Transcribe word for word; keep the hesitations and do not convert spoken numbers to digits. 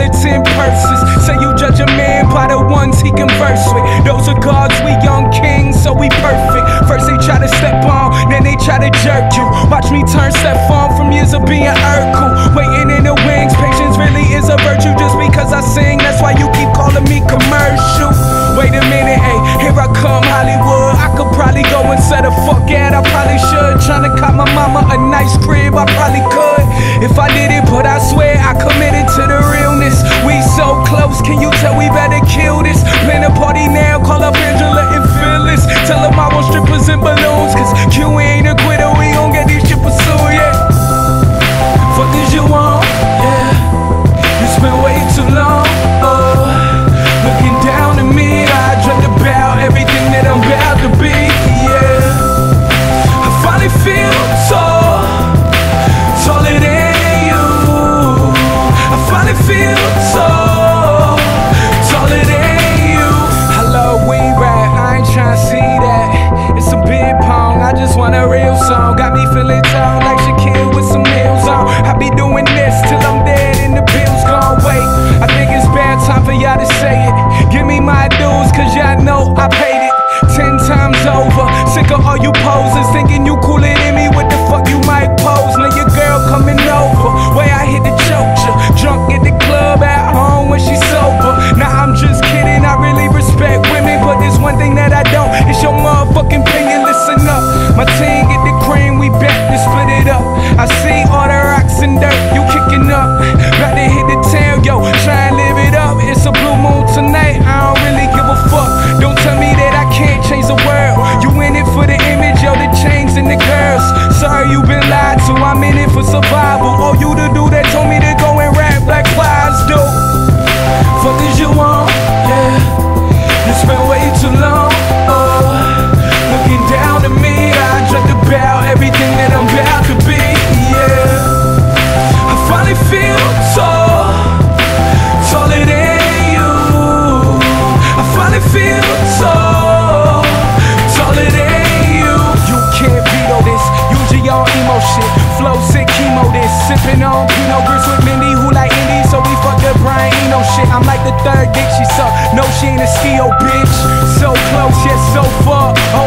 skeleton purses. Say you judge a man by the ones he converse with. Those are gods, we young kings, so we perfect. First they try to step on, then they try to jerk you. Watch me turn step on from years of being Urkel. Waiting in the wings, patience really is a virtue. Just because I sing, that's why you keep calling me commercial. Wait a minute, hey, here I come, Hollywood. I could probably go and set a fuck at, I probably should. Tryna cop my mama a nice crib, I probably could if I did it, but I swear I committed to the realness. We so close, can you tell we better kill this? Plan a party now, call up Angela and Phyllis. Tell them I want strippers and balloons, cause Q ain't a quitter, we gon' get these shit pursued, yeah. Fuck is you want, yeah. You spent way too long, oh. Looking down at me, I dreamt about everything that I'm about to be, yeah. I finally feel tall, taller than you. I finally feel tall, taller than you. I love we rap, I ain't tryna see that. It's a big pong, I just want a real song. Got me feeling tall like Shaquille with some heels on. I be doing this till I'm dead and the bills gone. Wait, I think it's bad time for y'all to say it. Give me my dues, cause y'all know I paid it ten times over. Sick of all you posers thinking you cooler than me. What the fuck you might pose? Now your girl coming over, way I hit the choke ya. Drunk at the club, at home when she's sober. Now I'm just kidding, I really respect women, but there's one thing that I don't, it's your motherfucking opinion. Listen up, my team get the cream, we back to split it up. I see all the rocks and dirt, you kicking up. About to hit the town, yo, try and live it up. It's a blue moon tonight, I don't really give a fuck. Don't tell me that I can't change the world. You in it for the image, yo, the chains and the girls. Sorry you been lied to, I'm in it for survival. All you to do that told me to go and rap like wives do. Fuck is you want, yeah. You spent way too long, oh. Looking down at me, I dreamt about everything that I'm about to be, yeah. I finally feel tall, taller than you. I finally feel tall, taller than you. You can't veto this, usually all emo shit. Flow sick, chemo this, sipping on Pinot Griggs with Mindy, who like indie, so we fuck the Brian Eno shit. I'm like the third dick she suck, no she ain't a ski-o bitch. So close yet so far,